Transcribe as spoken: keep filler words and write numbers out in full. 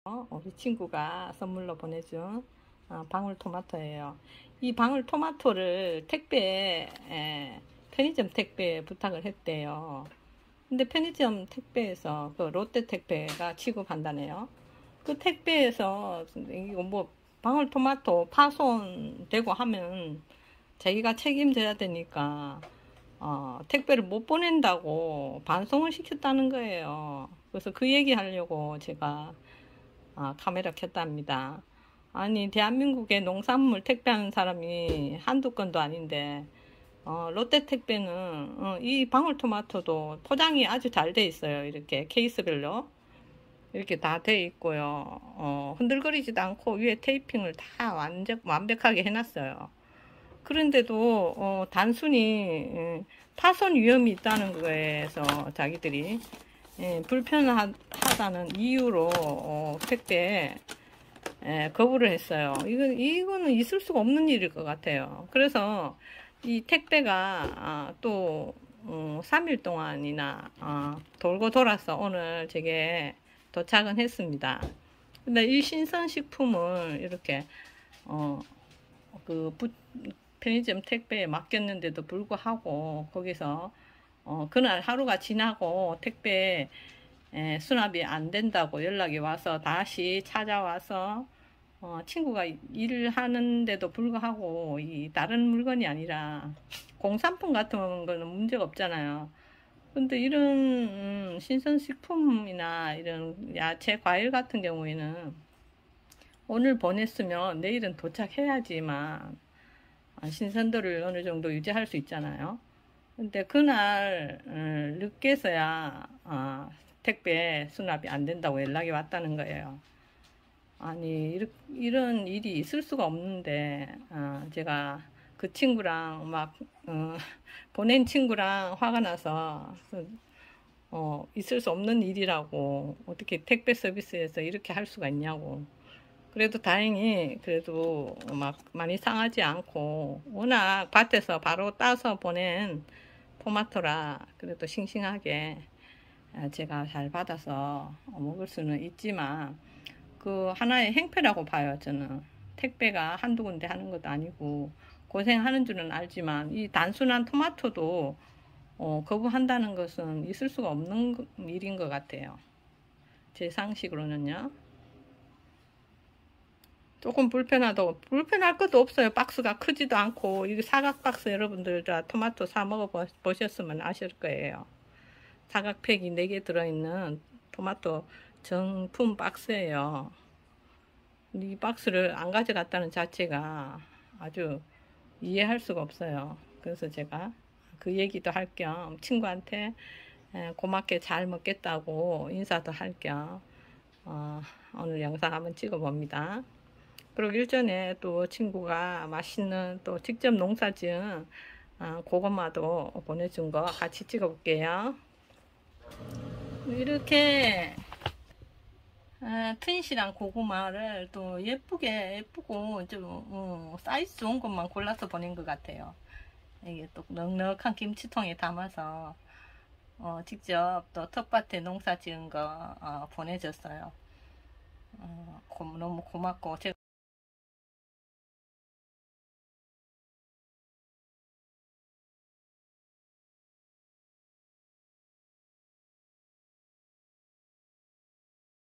우리 친구가 선물로 보내준 어, 방울토마토예요. 이 방울토마토를 택배, 에, 편의점 택배에 부탁을 했대요. 근데 편의점 택배에서 그 롯데 택배가 취급한다네요. 그 택배에서 이거 뭐 방울토마토 파손되고 하면 자기가 책임져야 되니까 어, 택배를 못 보낸다고 반송을 시켰다는 거예요. 그래서 그 얘기 하려고 제가 어, 카메라 켰답니다. 아니, 대한민국에 농산물 택배하는 사람이 한두 건도 아닌데 어, 롯데 택배는 어, 이 방울토마토도 포장이 아주 잘 돼 있어요. 이렇게 케이스별로 이렇게 다 돼 있고요. 어, 흔들거리지도 않고 위에 테이핑을 다 완전 완벽하게 해놨어요. 그런데도 어, 단순히 예, 파손 위험이 있다는 거에서 자기들이 예, 불편하다는 이유로 어, 택배 예, 거부를 했어요. 이건, 이거는 있을 수가 없는 일일 것 같아요. 그래서 이 택배가 아, 또 어, 삼 일 동안이나 어, 돌고 돌아서 오늘 제게 도착은 했습니다. 근데 이 신선식품을 이렇게 어, 그 부, 편의점 택배에 맡겼는데도 불구하고 거기서 어, 그날 하루가 지나고 택배 에, 수납이 안 된다고 연락이 와서 다시 찾아와서 어, 친구가 일을 하는데도 불구하고 이 다른 물건이 아니라 공산품 같은 거는 문제가 없잖아요. 근데 이런 음, 신선식품이나 이런 야채, 과일 같은 경우에는 오늘 보냈으면 내일은 도착해야지만 신선도를 어느 정도 유지할 수 있잖아요. 근데 그날 음, 늦게서야 어, 택배 수납이 안 된다고 연락이 왔다는 거예요. 아니 이렇, 이런 일이 있을 수가 없는데 어, 제가 그 친구랑 막 어, 보낸 친구랑 화가 나서 어, 있을 수 없는 일이라고 어떻게 택배 서비스에서 이렇게 할 수가 있냐고. 그래도 다행히 그래도 막 많이 상하지 않고 워낙 밭에서 바로 따서 보낸 토마토라 그래도 싱싱하게 제가 잘 받아서 먹을 수는 있지만 그 하나의 행패라고 봐요. 저는 택배가 한두 군데 하는 것도 아니고 고생하는 줄은 알지만 이 단순한 토마토도 어, 거부한다는 것은 있을 수가 없는 일인 것 같아요. 제 상식으로는요. 조금 불편하다고 불편할 것도 없어요. 박스가 크지도 않고 이게 사각 박스 여러분들 다 토마토 사 먹어 보셨으면 아실 거예요. 사각팩이 네 개 들어있는 토마토 정품 박스예요. 이 박스를 안 가져갔다는 자체가 아주 이해할 수가 없어요. 그래서 제가 그 얘기도 할 겸 친구한테 고맙게 잘 먹겠다고 인사도 할 겸 어, 오늘 영상 한번 찍어 봅니다. 그리고 일전에 또 친구가 맛있는 또 직접 농사 지은 어, 고구마도 보내준 거 같이 찍어 볼게요. 이렇게 어, 튼실한 고구마를 또 예쁘게 예쁘고 좀 어, 사이즈 좋은 것만 골라서 보낸 것 같아요. 이게 또 넉넉한 김치통에 담아서 어, 직접 또 텃밭에 농사 지은 거 어, 보내줬어요. 어, 고, 너무 고맙고 제가